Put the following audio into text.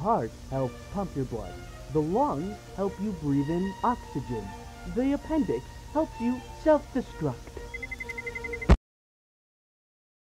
heart helps pump your blood. The lungs help you breathe in oxygen. The appendix helps you self-destruct.